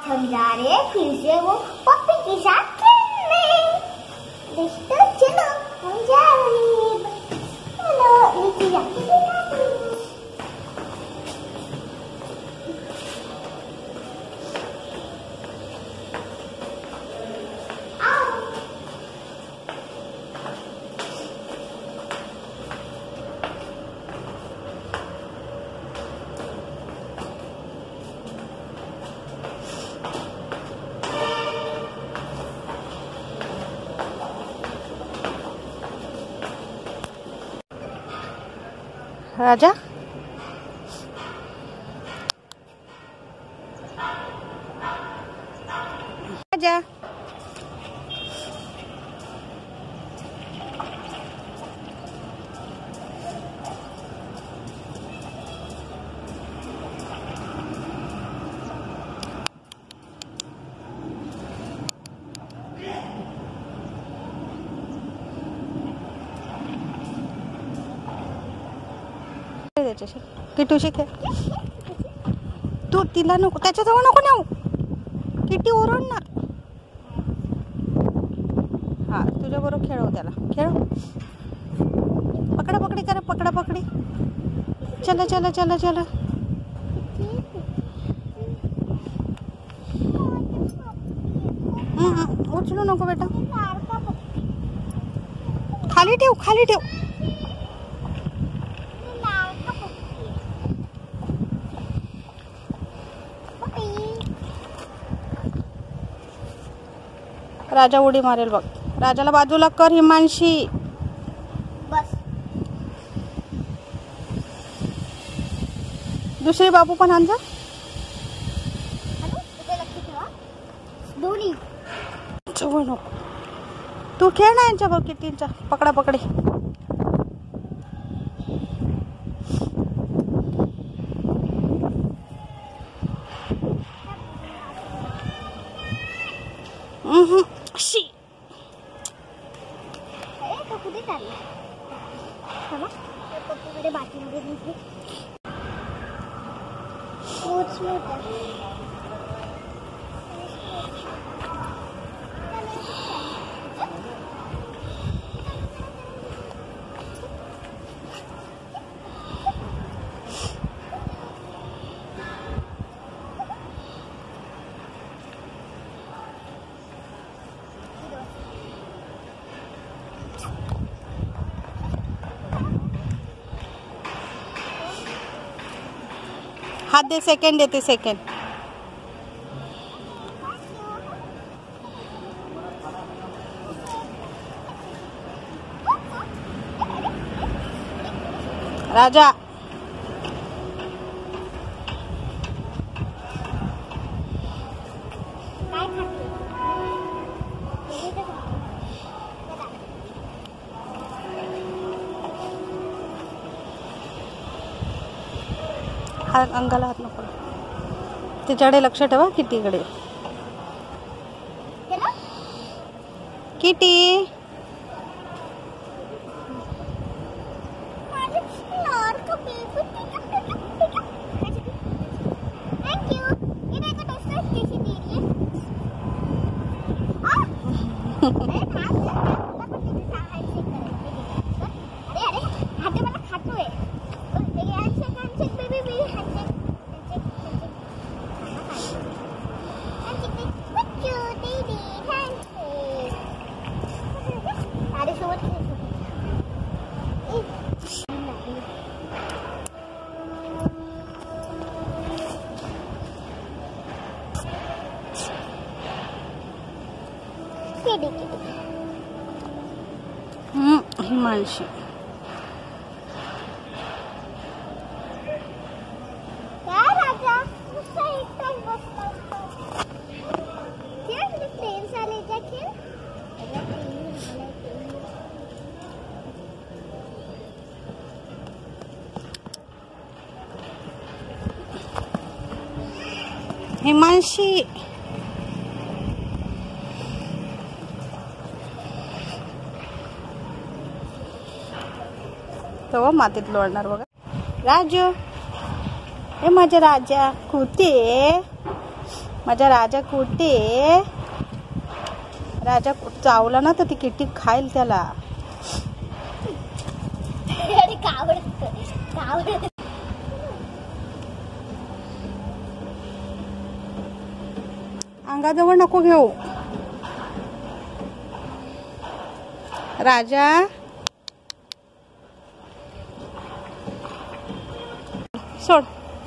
हम जा रहे हैं फिर से वो पप्पी के साथ खेलने। दोस्तों चलो हम जा रहे हैं। चलो लेके जाते हैं। राजा राजा किटूशी खेळ तू तिला नको त्याच्याजवळ नको नेऊ किटी ओरड ना हा तुझ्या बरोबर खेळव त्याला खेळ पकडा पकडी करा पकडा पकडी चला चला चला चला उचलू नको बेटा खाली ठेव खाली ठेव राजा उडी मारेल बघ राजाला बाजूला कर हिमांशी बस दुसरी बाबू पण आण जा दोन्ही जवळ नको तू खेळ ना यांच्या बघ किटींच्या पकडा पकडी शी तो कुठे चालला थांबा पप्पूकडे बाटलीमध्ये दिसली तोच मोठा हाथ दे सेकंड देते सेकंड राजा हात अंगाला हात नको तिच्याकडे लक्ष ठेवा किटीकडे किटी हिमांशी हिमांशी तो मातीत लोळणार बघा राजू हे माझा राजा कुठे माझा राजा कुठे? राजा चावला ना तर ती किटी खाईल त्याला. अंगाजवळ नको घेऊ राजा. सोड.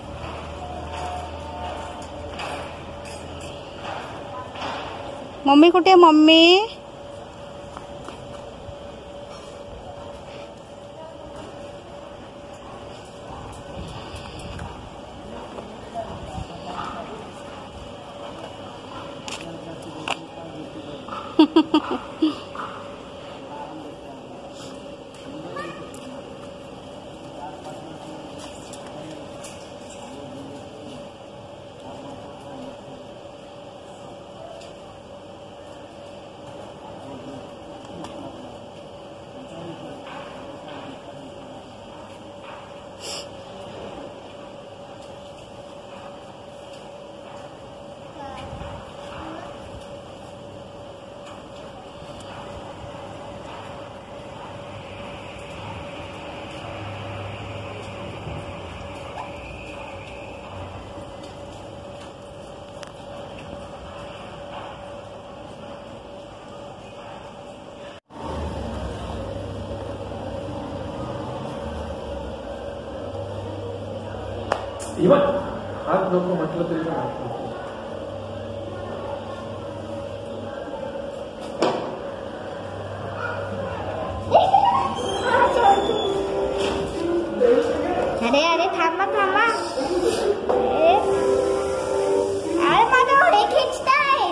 मम्मी कुठे? मम्मी हात नको म्हटलं तरी पण हात नको. अरे अरे थांबा थांबा. अरे माझं डोळे खेचताय.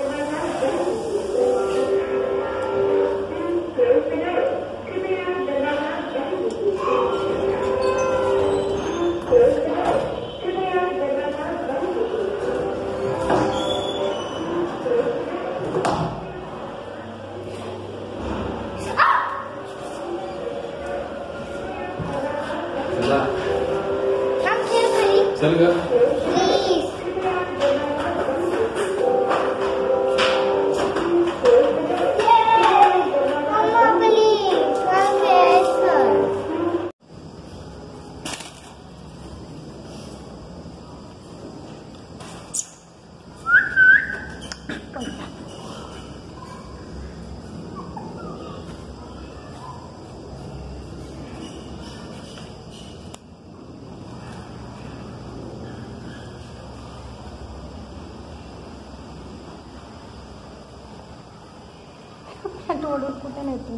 चल ग. डोळे कुठे नेतो?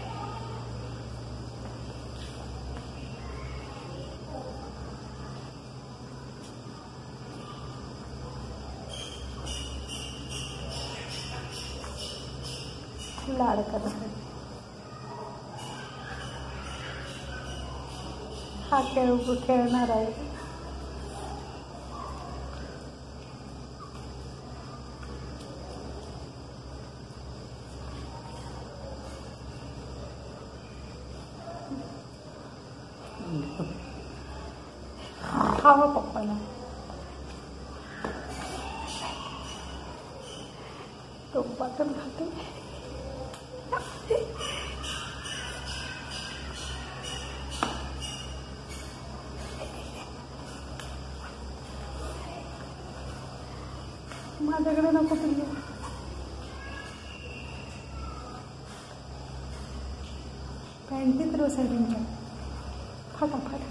लाड करत हा खेळ खेळणार आहे. खावा पप्पाला. तो बटन खाते. माझ्याकडे नको तुम्ही. पॅन्टीत रोसायच्या फटाफट.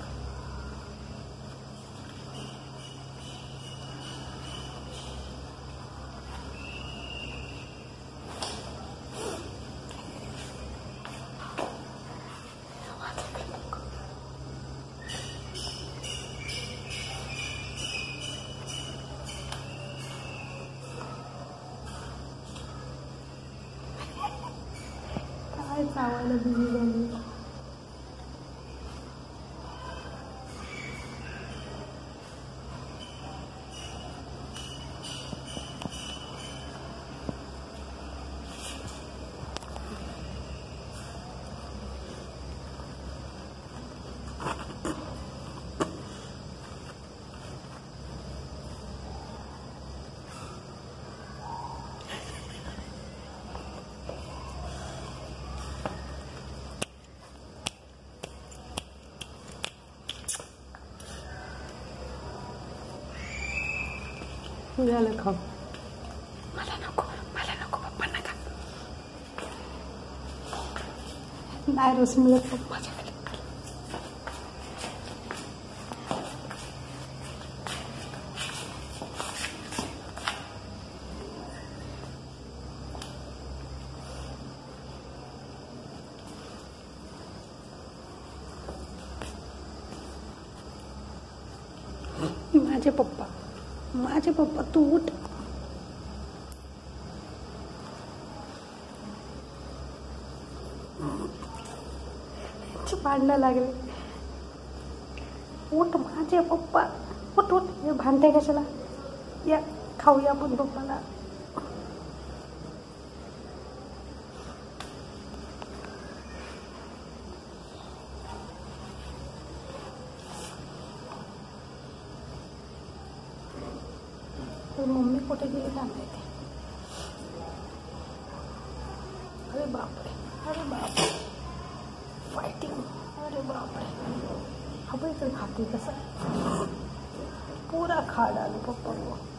काय चावायला बिझी झाली. झालं खाऊ. मला नको पप्पा नका. नाही रोज मिळत माझ्याकडे. माझे पप्पा तू उठ. भांडणं लागले. उठ माझे पप्पा उठ. हे भांडते कशाला. या खाऊया आपण पप्पाला. मम्मी कुठे गेली काय माहिती. अरे बापरे फायटिंग. अरे बापरे हवं इकडे खाते कसं. पूरा खा डालो पप्पा को.